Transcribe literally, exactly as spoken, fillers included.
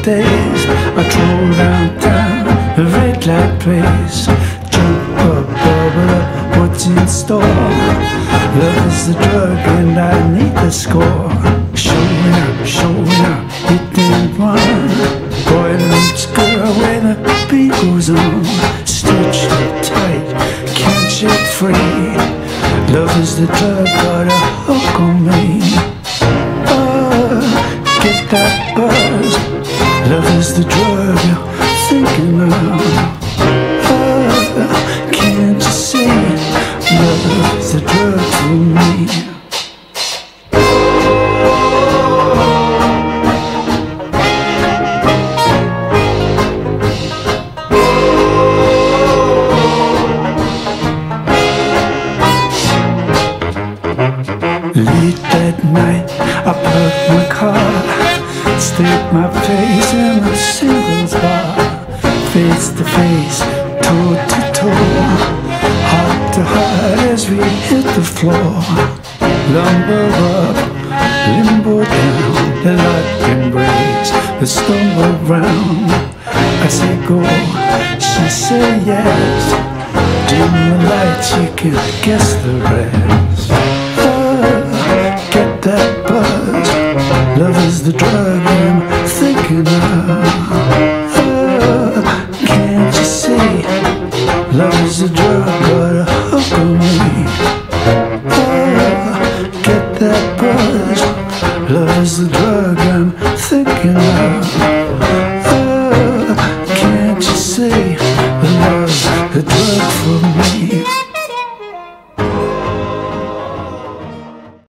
days. I troll downtown, the red light place. Jump up, bubble up, what's in store? Love is the drug and I need the score. Showing up, showing up, hit and run. Boy meets girl when the beat goes on. Stitched up tight, can't shake free. Love is the drug, got a hook on me. Oh, get that buzz. Love is the drug you're thinking of. Oh, can't you see? Love is the drug for me. Late that night, I parked my car, staked my face in a singles bar. Face to face, toe to toe, heart to heart as we hit the floor. Lumber up, limbo down, the lock embrace, the stumble round. I say go, she say yes. Dim the lights, you can guess the rest. Get that buzz. Love is the drug I'm thinking of. Oh, can't you see? Love is the drug, got a hook on me. Oh, get that buzz. Love is the drug I'm thinking of. Oh, can't you see? Love's the drug for me.